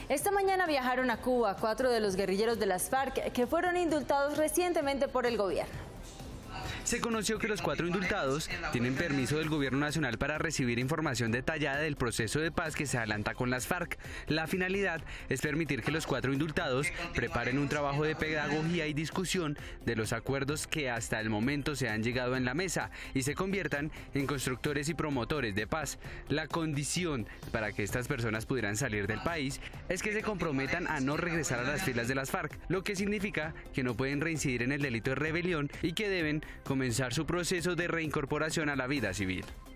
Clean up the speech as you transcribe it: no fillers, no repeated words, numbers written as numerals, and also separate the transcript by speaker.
Speaker 1: Esta mañana viajaron a Cuba 4 de los guerrilleros de las FARC que fueron indultados recientemente por el gobierno.
Speaker 2: Se conoció que los 4 indultados tienen permiso del Gobierno Nacional para recibir información detallada del proceso de paz que se adelanta con las FARC. La finalidad es permitir que los 4 indultados preparen un trabajo de pedagogía y discusión de los acuerdos que hasta el momento se han llegado en la mesa y se conviertan en constructores y promotores de paz. La condición para que estas personas pudieran salir del país es que se comprometan a no regresar a las filas de las FARC, lo que significa que no pueden reincidir en el delito de rebelión y que deben comenzar su proceso de reincorporación a la vida civil.